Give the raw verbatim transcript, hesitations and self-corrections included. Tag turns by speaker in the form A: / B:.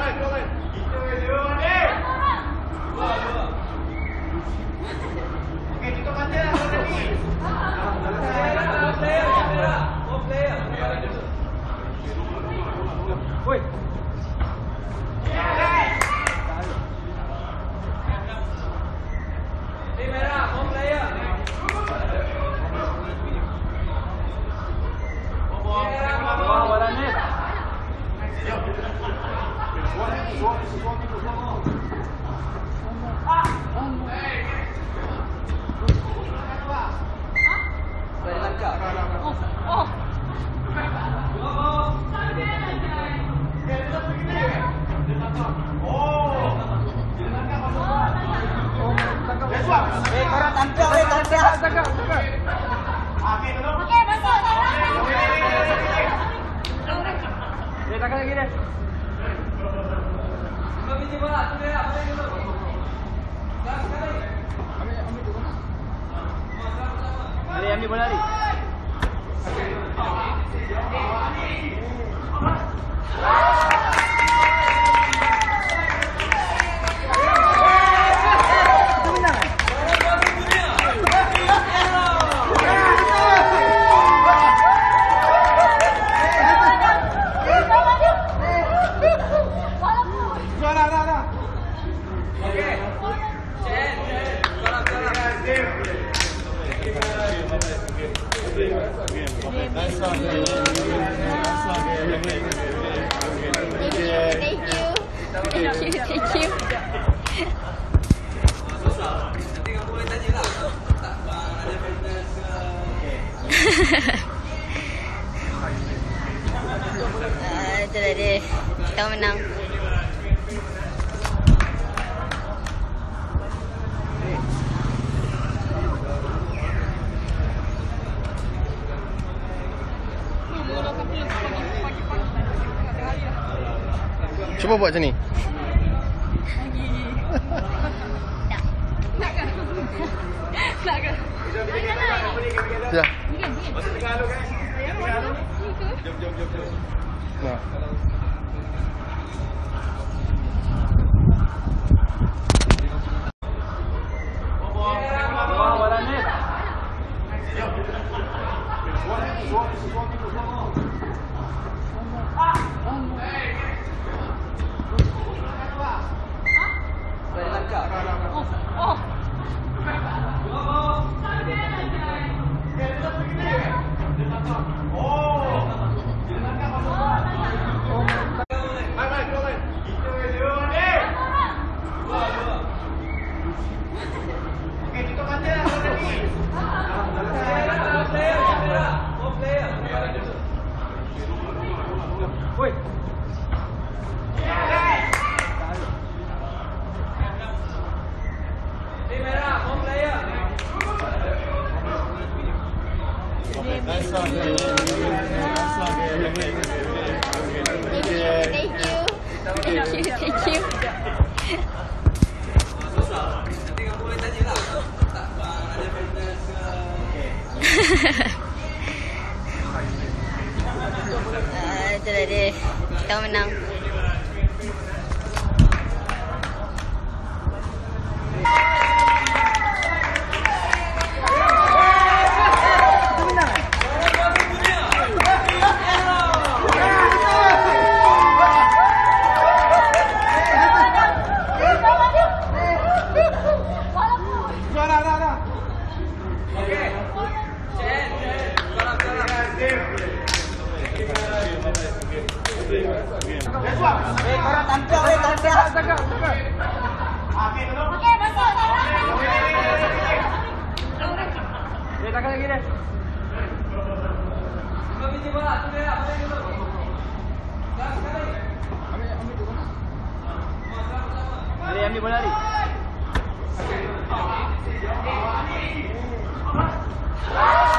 A: Eh, korang tampil, eh, tampil.
B: Okey, masuk.
C: Dia takkan lagi dah. Lima biji bola, tu dia. Ambil dulu. Dah sekali. Ambil, ambil tu. Lari, ambil bola lari.
B: Thank you. Thank you. Ah, itulah dia. Kita menang.
A: Cuba buat macam ni.
B: Nak ke? Nak ke?
A: Sudah.
B: Masuk tengah dulu kan? Tengah dulu. Jom, jom, jom, jom.
A: Nah.
B: Nice one. Thank you. Thank you. Thank you. Ah, itulah dia. Kita menang.
A: Eh, korang tampil, eh, tampil.
B: Okey, masuk.
C: Dia takkan lagi dah. Lima biji bola, tu dia. Ambil dulu. Dah sekali. Ambil, ambil tu. Lari, ambil bola lari.